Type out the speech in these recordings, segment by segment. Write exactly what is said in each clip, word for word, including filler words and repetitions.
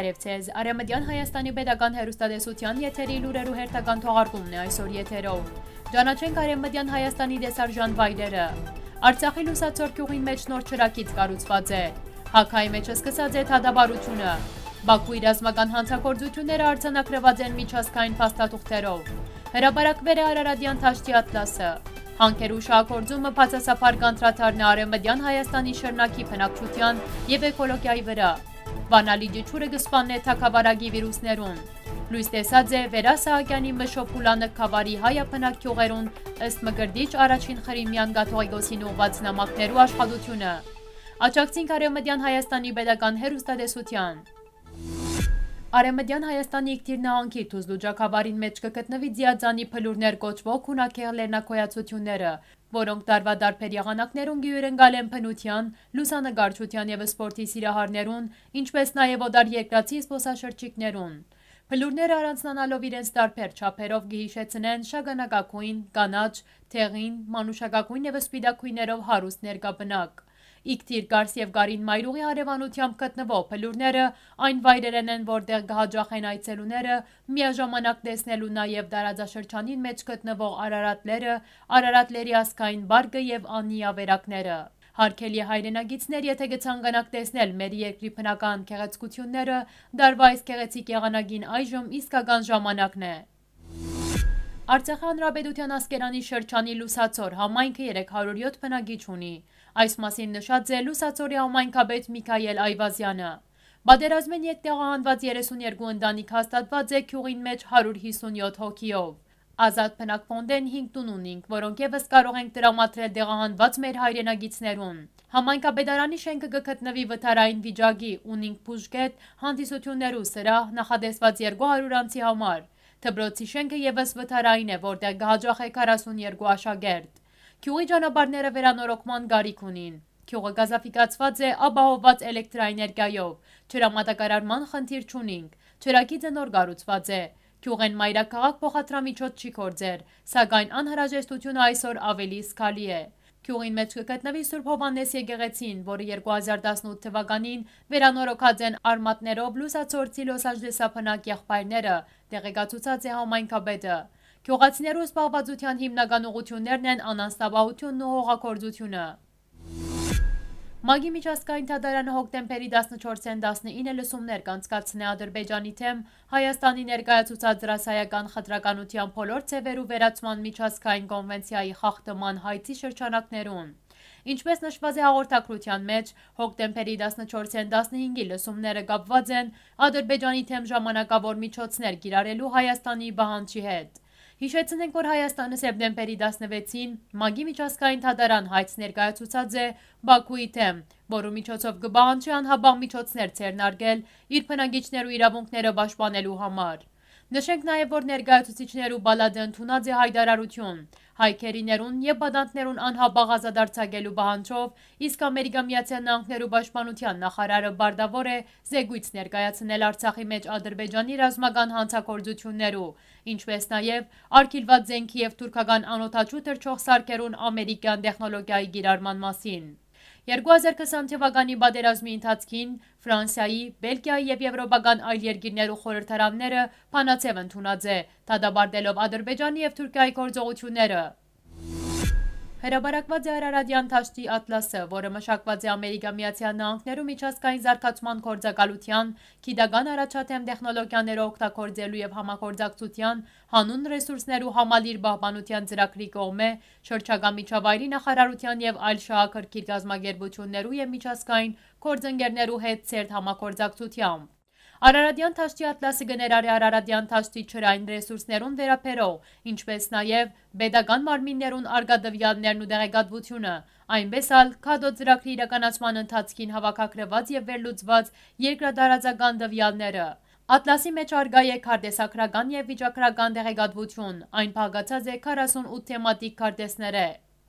Բարև ձեզ, Արեւմտեան Հայաստանի Պետական հեռուստատեսության եթերի լուրերու հերթական թողարկումն է այսօր եթերով։ Ճանաչենք Արեւմտեան Հայաստանի տեսարժան վայրերը։ Արցախի Լուսաձոր գիւղին մեջ նոր ջրագիծ կառուցված է։ Հաագայի մեջ սկսած է դատավարութիւնը։ Պաքուի ռազմական յանցագործութիւնները արձանագրուած են միջազգային փաստաթուղթերով։ Հրապարակվել է Արարատեան դաշտի ատլասը։ Հանքերու շահագործումը բացասաբար կանդրադառնայ Արեւմտեան Հայաստանի Շրնաքի բնակչության եւ էկոլոգիայի վրա։ Բանալի ջիջուրը գսպանն է թագավարագի վիրուսներուն։ Լույս տեսած է Վերա Սահակեանի Մշոյ Բուլանըք քավարի հայապնակ գյուղերուն ըստ Մկրտիչ Ա Խրիմեան գաթողիկոսին ուղված նամակներու աշխատությունը։ Աջակցենք Արեւմտեան Հայաստանի Պետական հեռուստատեսության։ Արեւմտեան Հայաստանի իգտիր նահանգի Թուզլու ջրագավարին մեջ կգտնվի Ծիածանի Բլուրներ կոչվող քունաքեղ լեռնագոյացությունները, որոնք տարվա դարբեր եղանակներուն գյուղեն են բնության, լուսանագարչության եւ սպորտի սիրահարներուն, ինչպես նաեւ օտար երկրացի զբոսաշրջիկներուն։ Բլուրները առանձնանալով իրենց տարբեր չափերով գիհիշեցնեն շագանակագույն, կանաչ, թեղին, մանուշակագույն եւ սպիտակույներով հարուստ ներկաբնակ։ Իգտիր Կարս եւ Գարին մայրուղի հարևանությամբ գտնվող բլուրները այն վայրերն են, որտեղ կհաջողեն այցելուները միաժամանակ տեսնելու նաեւ տարածաշրջանին մեջ գտնվող Արարատները, Արարատների ազգային բարգը եւ անի ավերակները։ Հարգելի հայրենագիցներ, եթե կցանկանաք տեսնել մեր երկրի բնական գեղեցկությունները, դարվա այս գեղեցիկ եղանակին այժմ իսկական ժամանակն է։ Արցախի հանրապետության Ասկերանի շրջանի Լուսաձոր համայնքը երեք հարյուր յոթ բնակիչ ունի։ Այս մասին նշած է Լուսաձորի համայնքապետ Միքայել Այվազյանը։ Պատերազմեն ետ տեղահանված երեսունյոթ ընտանիք հաստատված է գյուղին մեջ հարյուր հիսունյոթ հոգիով։ Ազատ բնակ ֆոնդեն հինգ տուն ունինք, որոնք եւս կարող ենք տրամադրել տեղահանված մեր հայրենագիցներուն։ Համայնքապետարանի շենքը կգտնվի վթարային վիճակի, ունինք բուժկետ, հանդիսություններու սրահ, նախադեсված երկու հարյուր անձի համար։ Դպրոցի շենքը եւս վթարային է, որտեղ կհաջողե քառասունյոթ աշակերտ։ Գյուղի ճանապարհները վերանորոգման գարիք ունին։ Գյուղը գազաֆիկացված է ապահովված էլեկտրաէներգիայով, ջրամատակարարման խնդիր չունինք, ջրագիծը նոր կառուցված է։ Գյուղեն մայրաքաղաք փոխադրամիջոց չի գործեր, սակայն անհրաժեշտությունը այսօր ավելի զգալի է։ Գյուղին մեջ կգտնվի Սուրբ Հովհաննես եկեղեցին, որը երկու հազար տասնութ թվականին վերանորոգած են արմատներով լուսացորցի լոսաժդեսափնակ եղբայրները, տեղեկացուցած է համայնքապետը։ Գյուղացիներու զբաղվածության հիմնական ուղղություններն են անանստաբահությունն ու հողագործությունը։ Մագի միջազգային թատարանը հոկտեմբերի տասնչորսին տասնինը լսումներ կանցկացնե Ադրբեջանի թեմ Հայաստանի ներկայացուցած դրասայական խտրականության բոլոր ձևերու վերացման միջազգային կոնվենցիայի խախտման հայցի շրջանակներուն։ Ինչպես նշված է հաղորդակցության մեջ, հոկտեմբերի տասնչորսին տասնհինգի լսումները կապված են Ադրբեջանի թեմ ժամանակավոր միջոցներ կիրառելու Հայաստանի բանջի հետ։ Հիշեցնենք, որ Հայաստանը սեպտեմբերի տասնվեցին Մագի միջազգային թատարան հայց ներկայացուցած է Պաքուի թեմ, որու միջոցով կպահանջի անհաբաղ միջոցներ ձեռնարկել իր բնակիչներու իրավունքները պաշտպանելու համար։ Նշենք նաև, որ ներկայացուցիչներու բալադը ընդունած է հայտարարություն հայքերիներուն եւ բադանտներուն անհաբաղ ազատարձակելու պահանջով, իսկ Ամերիկա Միացյալ Նահանգներու պաշտպանության նախարարը բարդավոր է զեկույց ներկայացնել Արցախի մեջ Ադրբեջանի ռազմական հանցագործություններու, ինչպես նաև արգելված զենքի եւ թուրքական անօթաչու թռչող սարքերուն ամերիկյան տեխնոլոգիայի կիրառման մասին։ երկու հազար քսան թվականի պատերազմի ընթացքին Ֆրանսիայի, Բելգիայի եւ եվրոպական այլ երկիրներու խորհրդարանները բանացեւ ընդունած է, դատապարտելով Ադրբեջանի եւ Թուրքիայի գործողությունները։ Հրապարակված է Արարատեան դաշտի ատլասը, որը մշակված է Ամերիկա Միացյալ Նահանգներու միջազգային զարգացման գործակալության, գիտական առաջադեմ տեխնոլոգիաները օգտագործելու եւ համագործակցության, հանուն ռեսուրսներու համալիր պահպանության ծրագրի կողմէ, շրջակա միջավայրի նախարարության եւ այլ շահագրգիռ կազմակերպություններու եւ միջազգային գործընկերներու հետ ցերտ համագործակցությամբ։ Արարատեան դաշտի ատլասը կներառի Արարատեան դաշտի ջրային ռեսուրսներուն վերաբերող, ինչպես նաև պետական մարմիններուն արգադվյալներն ու տեղեկատվությունը, այնպես ալ քադո ծրագրի իրականացման ընթացքին հավաքագրված եւ վերլուծված երկրատարածական դվյալները։ Ատլասի մեջ արգա է քարտեզագրական եւ վիճակագրական տեղեկատվություն, այն փակացած է քառասունութ թեմատիկ քարտեզները։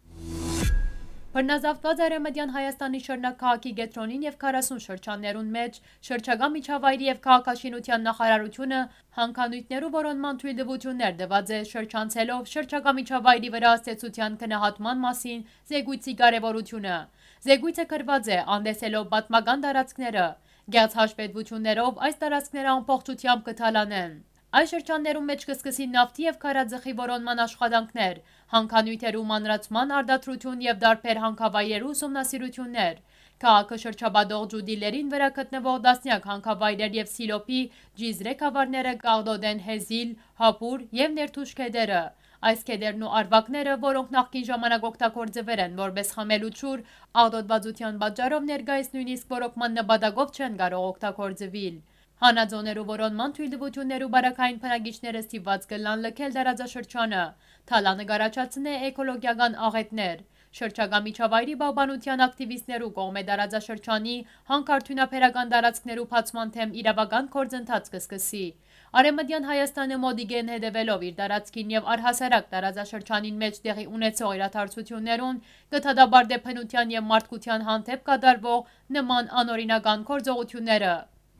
Բռնազավթված Արեւմտեան Հայաստանի Շրնաքի քաղաքի կենտրոնին եւ քառասուն շրջաններուն մեջ շրջակա միջավայրի եւ քաղաքաշինության նախարարությունը հանքանյութերու որոնման թույլտվություններ տված է շրջանցելով շրջակա միջավայրի վրա ազդեցության գնահատման մասին զեկույցի կարեւորությունը։ Զեկույցը գրված է անտեսելով պատմական տարածքները, Գեղձ հաշվետվություններով այս տարածքները ամբողջությամբ կթալանեն։ Այս շրջաններում մեջ կսկսի նավթի եւ քարաձխի որոնման աշխատանքներ, հանքանյութերու մանրացման արդարություն եւ դարբեր հանքավայրերու ուսումնասիրություններ։ Քաղաքը շրջաբադող ջուդիլերին վրա գտնվող դասնյակ հանքավայրեր եւ սիլոպի ջիզրե քավարները կաղդոդեն հեզիլ, հապուր եւ ներթուշ քեդերը։ Այս քեդերն ու արվակները, որոնք նախկին ժամանակ օգտագործվել են որպես խմելու ջուր, աղդոդվածության պատճառով ներկայիս նույնիսկ ոռոգման նպատակով չեն կարող օգտագործվել։ Հանաձոներու որոնման թույլտվություններու բարակային բնակիչները ստիպված կլան լքել տարածաշրջանը, թալանը կառաջացնե էկոլոգիական աղետներ։ Շրջակա միջավայրի պահպանության ակտիվիստներու կողմէ տարածաշրջանի հանքարդյունաբերական տարածքներու բացման թեմ իրավական գործընթաց կսկսի։ Արեւմտեան Հայաստանը մոդիգեն հետևելով իր տարածքին եւ առհասարակ տարածաշրջանին մեջ տեղի ունեցող իրադարձություններուն կթադաբարդե բնության եւ մարդկության հանդեպ կատարվող նման անօրինական գործողությունները։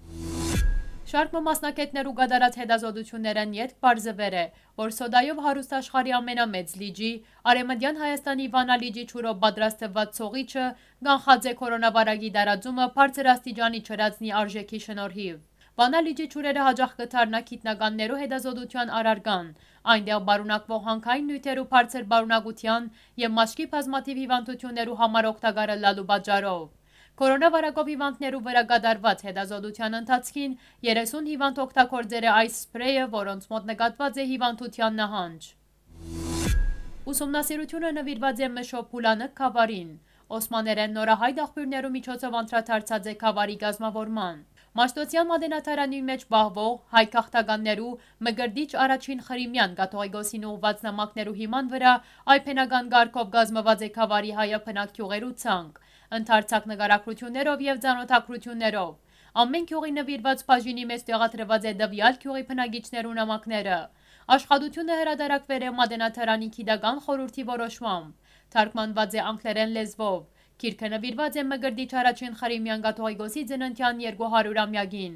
Շարքը մասնակիցներու կատարած հետազոտություններն յետք պարզվել է, որ սոդայով հարուստ աշխարհի ամենամեծ լիճի, Արեւմտեան Հայաստանի Վանա լիճի ջուրով պատրաստված ցողիչը կանխած է կորոնավիրուսի տարածումը բարձր աստիճանի չրածնի արժեքի շնորհիվ։ Վանա լիճի ջուրերը հաճախ կդառնա գիտնականներու հետազոտության առարկան, այնտեղ բարունակվող հանքային նյութերու բարձր բարունակության եւ մաշկի բազմաթիվ հիվանդություններու համար օգտակար լալու պատճառով։ Կորոնավիրուսով հիվանդներու վրա կատարված հետազոտության ընթացքին երեսուն հիվանդ օգտագործել է այս սփրեյը, որոնց մոտ նկատված է հիվանդության նահանջ։ Ուսումնասիրությունը նվիրված է Մշոյ Բուլանըք քավարին։ Օսմաներեն նորահայտ աղբյուրներու միջոցով անդրադարձած է քավարի կազմավորման։ Մաշտոցյան մատենաթարանի մեջ բաղվող հայ քաղաքականներու Մկրտիչ Ա Խրիմեան կաթողիկոսին ուղված նամակներու հիման վրա այփենական գարկով կազմված է քավարի հայաբնակ գյուղերու ցանկ, ընդարձակ նկարագրություններով եւ ծանոթագրություններով։ Ամեն գյուղի նվիրված բաժինի մեջ տեղադրված է դվյալ գյուղի բնակիչներու նամակները։ Աշխատությունը հրատարակվել է մատենաթարանի գիտական խորհրդի որոշմամբ։ Թարգմանված է անգլերեն լեզվով։ Գիրքը նվիրված է Մկրտիչ Ա Խրիմեան կաթողիկոսի ծննդյան երկու հարյուրամյակին։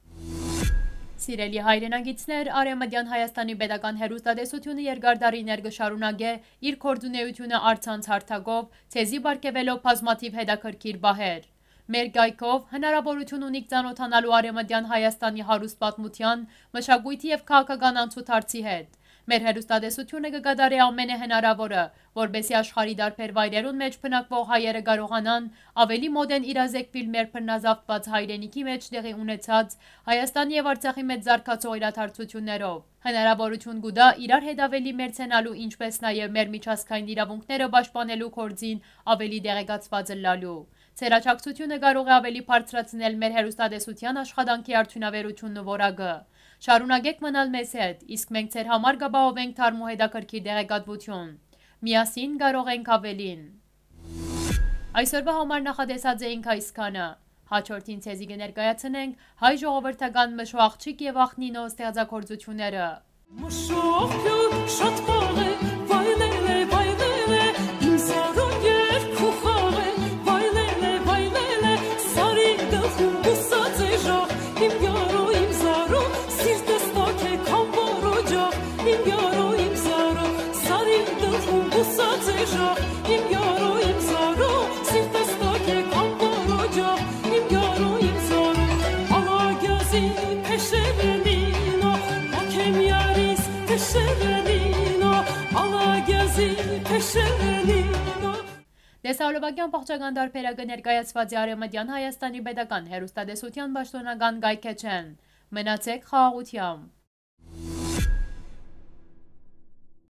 Սիրելի հայրենագիտներ, Արեւմտեան Հայաստանի պետական հեռուստատեսությունը երկար տարիներ կշարունակե իր գործունեությունը առցանց հարթակով, ցեզի բարգեւելով բազմաթիվ հետաքրքիր բահեր։ Մեր գայքով հնարավորություն ունիք ծանոթանալու Արեւմտեան Հայաստանի հարուստ պատմության, մշակույթի եւ քաղաքական անցուդարձի հետ։ Մեր հեռուստատեսությունը կկատարի ամենահնարավորը, որպեսզի աշխարհի դարբեր վայրերուն մեջ բնակվող հայերը կարողանան ավելի մոդեն իրազեկվել մեր բռնազավթված հայրենիքի մեջ տեղի ունեցած Հայաստանի եւ Արցախի մեջ զարգացող իրադարձություններով։ Հնարավորություն կուտա իրար հետ ավելի մերձենալու, ինչպես նաեւ մեր միջազգային իրավունքները պաշտպանելու գործին ավելի դեղեկացված լալու։ Ձեր աջակցությունը կարող է ավելի բարձրացնել մեր հեռուստատեսության աշխատանքի արդյունավետությունն ու որակը։ Շարունակեք մնալ մեզ հետ, իսկ մենք ձեր համար կապահովենք թարմ ու հետաքրքիր տեղեկատվություն։ Միասին կարող ենք ավելին։ Այսօրվա համար նախատեսած էինք այսքանը։ Հաջորդին ցեզի կներկայացնենք հայ ժողովրդական Մշոյ աղջիկ եւ աղջնինո ստեղծագործությունները։ Տեսահոլովակյան պահճական դարբերակը ներկայացված է Արեւմտեան Հայաստանի պետական հեռուստատեսության պաշտոնական կայքէջեն։ Մնացեք խաղաղությամբ։